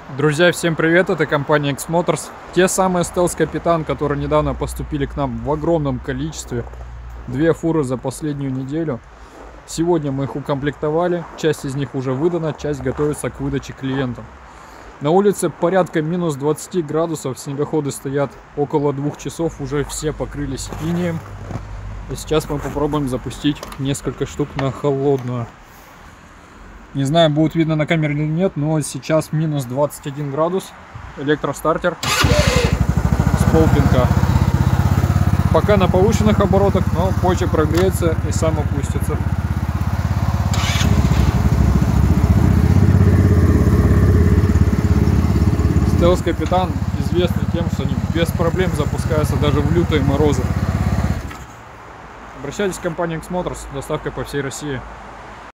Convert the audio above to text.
Друзья, всем привет, это компания X-Motors. Те самые Stealth Капитан, которые недавно поступили к нам в огромном количестве. 2 фуры за последнюю неделю. Сегодня мы их укомплектовали, часть из них уже выдана, часть готовится к выдаче клиентам. На улице порядка минус 20 градусов, снегоходы стоят около 2 часов, уже все покрылись инеем. И сейчас мы попробуем запустить несколько штук на холодную. Не знаю, будет видно на камере или нет, но сейчас минус 21 градус. Электростартер с полпинка. Пока на повышенных оборотах, но позже прогреется и сам опустится. Stealth Капитан известны тем, что они без проблем запускаются даже в лютые морозы. Обращайтесь в компанию X-Motors, доставка по всей России.